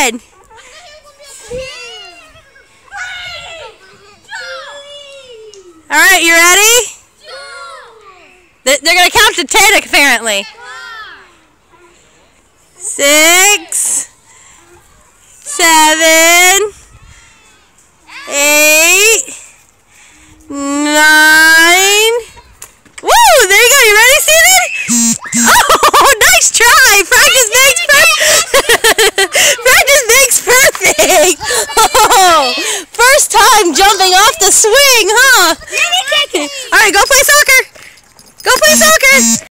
ahead. All right, you ready? They're going to count to 10 apparently. 6, 7, 8, 9. Woo! There you go. You ready, Steven? Oh, nice try. Practice makes perfect. Practice makes perfect. Oh, first time jumping off the swing, huh? All right, go play soccer. Go play soccer.